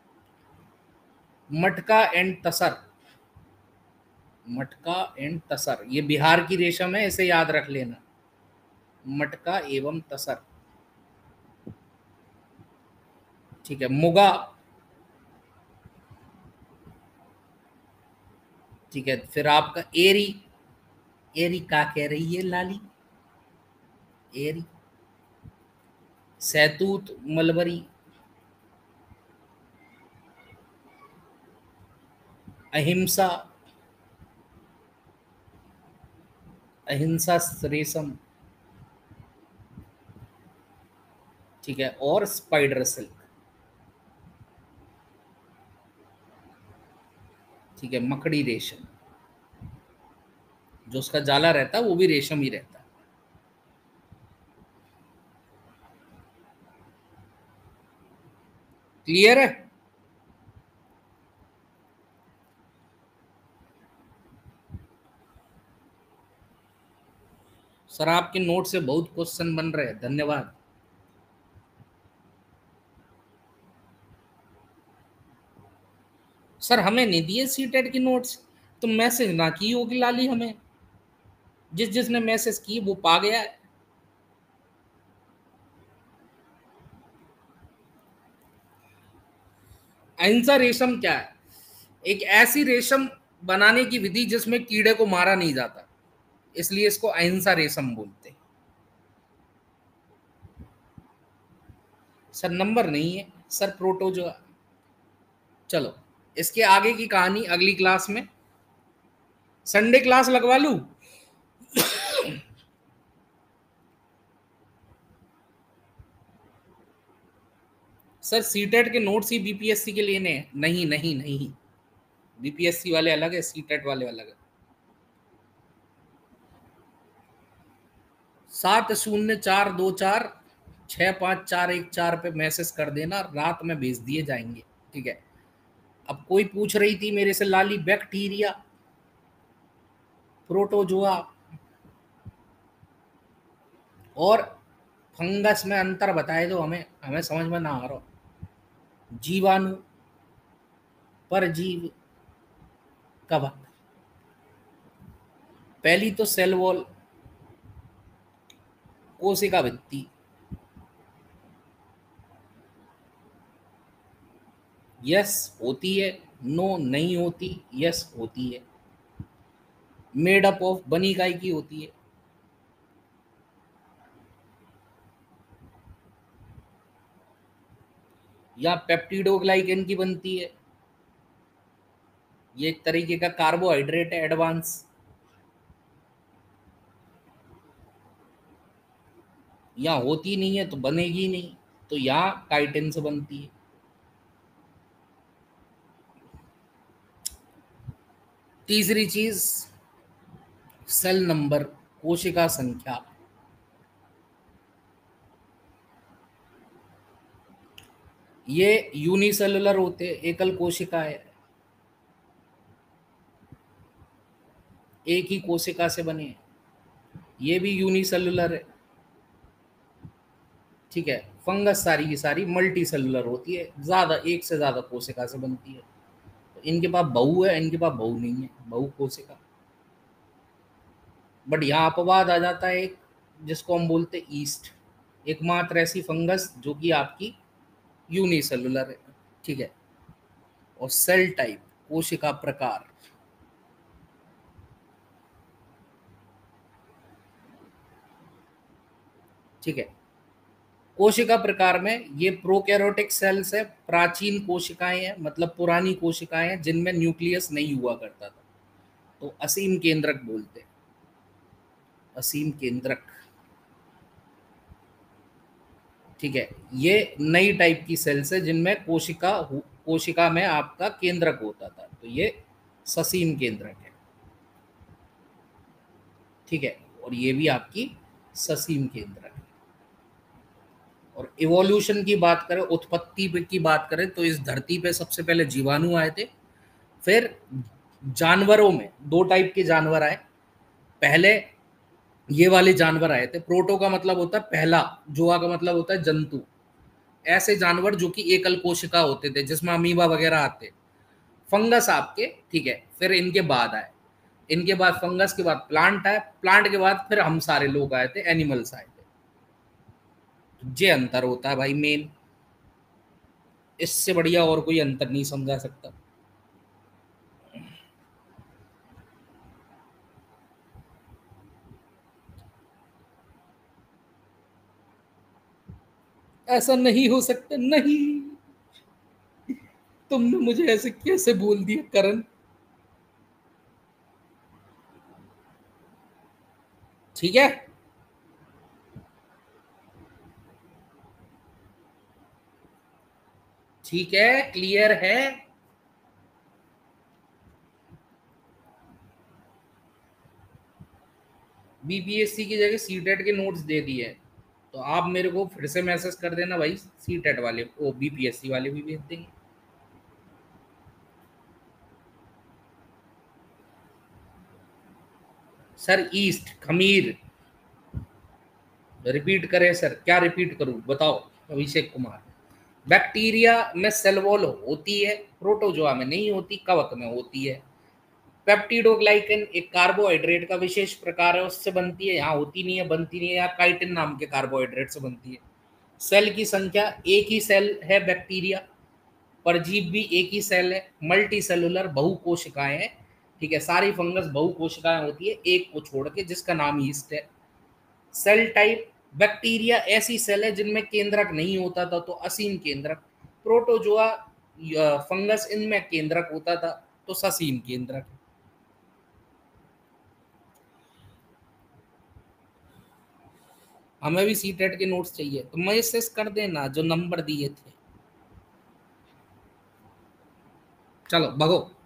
मटका एंड तसर, मटका एंड तसर ये बिहार की रेशम है, इसे याद रख लेना, मटका एवं तसर, ठीक है। मुगा, ठीक है। फिर आपका एरी, एरी का कह रही है लाली, एरी। सैतूत, मलबरी, अहिंसा, अहिंसा रेशम, ठीक है। और स्पाइडर सिल्क, ठीक है। मकड़ी रेशम, जो उसका जाला रहता है वो भी रेशम ही रहता है। क्लियर है? सर आपके नोट से बहुत क्वेश्चन बन रहे हैं, धन्यवाद। सर हमें नहीं दिए सीटेट की नोट्स, तो मैसेज ना की होगी लाली हमें, जिस जिसने मैसेज की वो पा गया है। अहिंसा रेशम क्या है? एक ऐसी रेशम बनाने की विधि जिसमें कीड़े को मारा नहीं जाता, इसलिए इसको अहिंसा रेशम बोलते हैं। सर नंबर नहीं है सर, प्रोटोजोआ। चलो इसके आगे की कहानी अगली क्लास में, संडे क्लास लगवा लूं? सर सीटेट के नोट्स ही बीपीएससी के लेने हैं? नहीं नहीं नहीं, बीपीएससी वाले अलग है, सीटेट वाले अलग है। सात शून्य चार दो चार छः पाँच चार एक चार पे मैसेज कर देना, रात में भेज दिए जाएंगे, ठीक है। अब कोई पूछ रही थी मेरे से लाली, बैक्टीरिया, प्रोटोजोआ और फंगस में अंतर बताए दो हमें, हमें समझ में ना आ रहा। जीवाणु, परजीव, कवक। पहली तो सेल वॉल, कोशिका भित्ति, यस होती है, नो नहीं होती, यस होती है। मेड अप ऑफ, बनी काय की होती है? या पेप्टिडोग्लाइकन की बनती है? ये एक तरीके का कार्बोहाइड्रेट है एडवांस। यहाँ होती नहीं है तो बनेगी नहीं, तो यहाँ काइटिन से बनती है। तीसरी चीज, सेल नंबर, कोशिका संख्या। ये यूनिसेलुलर होते, एकल कोशिका है, एक ही कोशिका से बने। ये भी यूनिसेलुलर है, ठीक है। फंगस सारी की सारी मल्टी सेलुलर होती है, ज्यादा एक से ज्यादा कोशिका से बनती है। तो इनके पास बहु है, इनके पास बहु नहीं है, बहु कोशिका। बट यहाँ अपवाद आ जाता है एक, जिसको हम बोलते ईस्ट, एकमात्र ऐसी फंगस जो कि आपकी यूनिसेलुलर है, ठीक है। और सेल टाइप, कोशिका प्रकार, ठीक है। कोशिका प्रकार में ये प्रोकैरियोटिक सेल्स है, प्राचीन कोशिकाएं हैं, मतलब पुरानी कोशिकाएं हैं जिनमें न्यूक्लियस नहीं हुआ करता था, तो असीम केंद्रक बोलते हैं, असीम केंद्रक। ठीक है, ये नई टाइप की सेल्स है जिनमें कोशिका कोशिका में आपका केंद्रक होता था, तो ये ससीम केंद्रक है। ठीक है, और ये भी आपकी ससीम केंद्रक है। और इवोल्यूशन की बात करें, उत्पत्ति की बात करें, तो इस धरती पे सबसे पहले जीवाणु आए थे, फिर जानवरों में दो टाइप के जानवर आए। पहले ये वाले जानवर आए थे, प्रोटो का मतलब होता है पहला, जोआ का मतलब होता है जंतु। ऐसे जानवर जो कि एकल कोशिका होते थे, जिसमें अमीबा वगैरह आते, फंगस आपके। ठीक है, फिर इनके बाद आए, इनके बाद फंगस के बाद प्लांट आए, प्लांट के बाद फिर हम सारे लोग आए थे, एनिमल्स आए थे। ये अंतर होता है भाई मेन, इससे बढ़िया और कोई अंतर नहीं समझा सकता। ऐसा नहीं हो सकता, नहीं, तुमने मुझे ऐसे कैसे बोल दिया करण। ठीक है, ठीक है, क्लियर है। बीपीएससी की जगह सीटेट के नोट्स दे दिए, तो आप मेरे को फिर से मैसेज कर देना भाई, सीटेट वाले ओ बीपीएससी वाले भी भेज देंगे। सर ईस्ट खमीर, रिपीट करें सर, क्या रिपीट करूं बताओ। अभिषेक कुमार, बैक्टीरिया में सेल वॉल होती है, प्रोटोजोआ में नहीं होती, कवक में होती है। पेप्टिडोग्लाइकन एक कार्बोहाइड्रेट का विशेष प्रकार है, उससे बनती है, यहाँ होती नहीं है, बनती नहीं है, यहाँ काइटिन नाम के कार्बोहाइड्रेट से बनती है। सेल की संख्या, एक ही सेल है बैक्टीरिया, परजीव भी एक ही सेल है, मल्टी सेलुलर बहुकोशिकाएं हैं। ठीक है, सारी फंगस बहुकोशिकाएं होती है, एक को छोड़ के जिसका नाम ईस्ट है। सेल टाइप, बैक्टीरिया ऐसी सेल है जिनमें केंद्रक नहीं होता था, तो असीम केंद्रक। प्रोटोजोआ फंगस, इनमें केंद्रक होता था, तो ससीम केंद्रक। हमें भी सी टेट के नोट्स चाहिए, तो मैसेज कर देना जो नंबर दिए थे। चलो भगो।